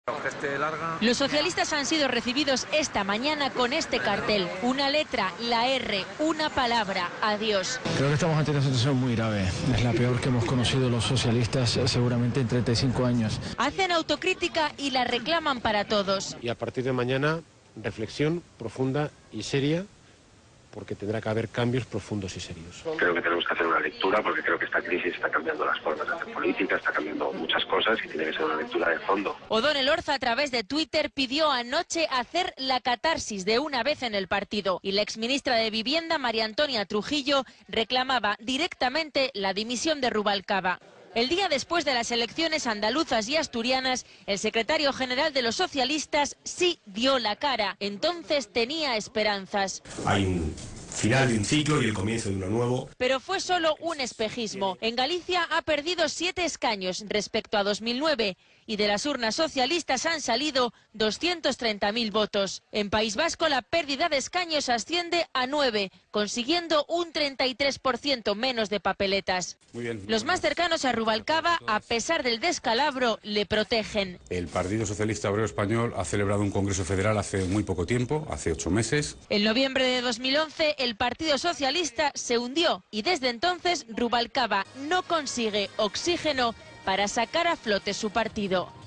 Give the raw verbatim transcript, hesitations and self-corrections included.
Los socialistas han sido recibidos esta mañana con este cartel: una letra, la R, una palabra, adiós. Creo que estamos ante una situación muy grave. Es la peor que hemos conocido los socialistas seguramente en treinta y cinco años. Hacen autocrítica y la reclaman para todos. Y a partir de mañana, reflexión profunda y seria, porque tendrá que haber cambios profundos y serios. Creo que tenemos que hacer una lectura, porque creo que esta crisis está cambiando las formas de hacer política, está cambiando muchas cosas y tiene que ser una lectura de fondo. O'Donnell Orza, a través de Twitter, pidió anoche hacer la catarsis de una vez en el partido, y la exministra de Vivienda, María Antonia Trujillo, reclamaba directamente la dimisión de Rubalcaba. El día después de las elecciones andaluzas y asturianas, el secretario general de los socialistas sí dio la cara. Entonces tenía esperanzas. Hay un final de un ciclo y el comienzo de uno nuevo. Pero fue solo un espejismo. En Galicia ha perdido siete escaños respecto a dos mil nueve y de las urnas socialistas han salido doscientos treinta mil votos. En País Vasco la pérdida de escaños asciende a nueve, consiguiendo un treinta y tres por ciento menos de papeletas. Muy bien. Los más cercanos a Rubalcaba, a pesar del descalabro, le protegen. El Partido Socialista Obrero Español ha celebrado un Congreso Federal hace muy poco tiempo, hace ocho meses. En noviembre de dos mil once, el Partido Socialista se hundió y desde entonces Rubalcaba no consigue oxígeno para sacar a flote su partido.